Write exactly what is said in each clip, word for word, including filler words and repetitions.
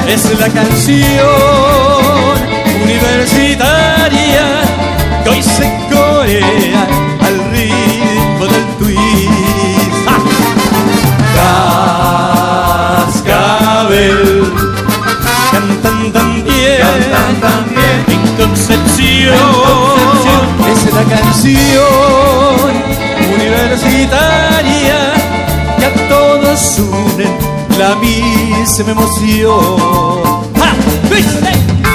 es la canción universitaria que hoy se corea al ritmo del twist. ¡Ja! Cascabel, cantan también, Cantan también en Concepción, Concepción. es la canción universitaria que a todos unen la misma emoción. ¡Ja! ¡Viste!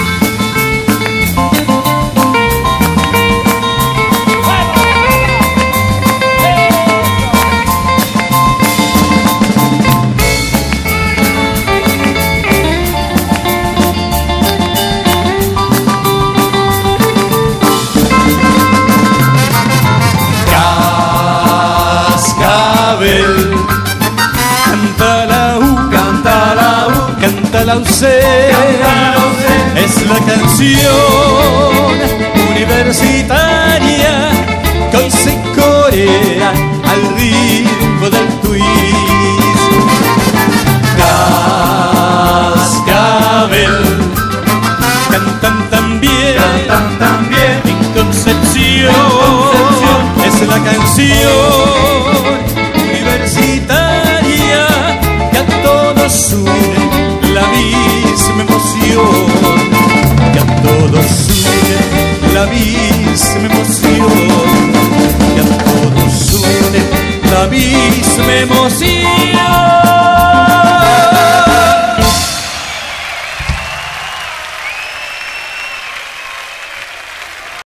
Canta la U, Canta la U, canta la U C, canta la U C. es la canción universitaria que hoy se corea al ritmo del twist. Cascabel, cantan también, Cantan también en Concepción, Concepción. es la canción universitaria que a todos une la misma emoción, que a todos une la misma emoción, que a todos une la misma emoción.